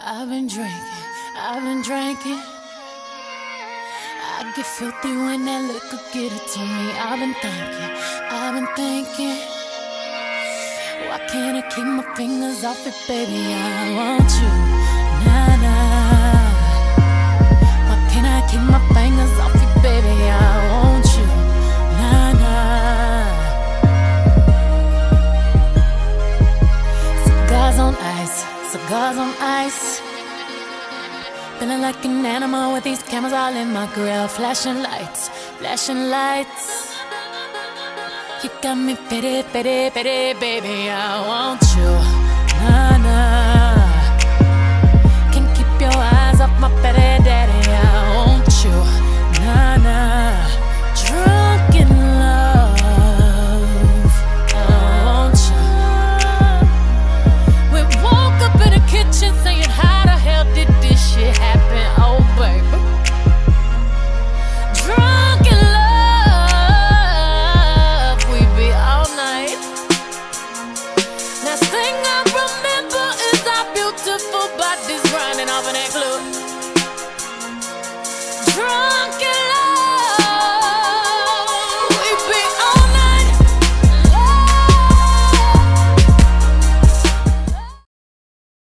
I've been drinking. I get filthy when that liquor get it to me. I've been thinking. Why can't I keep my fingers off it, baby? I want you, nah, nah. Why can't I keep my fingers off it, baby? I want you, nah, nah. Cigars on ice. Feeling like an animal with these cameras all in my grill. Flashing lights. You got me pity, baby. I want you, nah, nah. Can't keep your eyes off my petty daddy. I want you, nah, nah. Drunk in love, I want you. We woke up in the kitchen saying, how the hell did this shit happen? Oh, baby. Drunk in love, we be all night. Last thing I remember is our beautiful bodies grinding off in that club.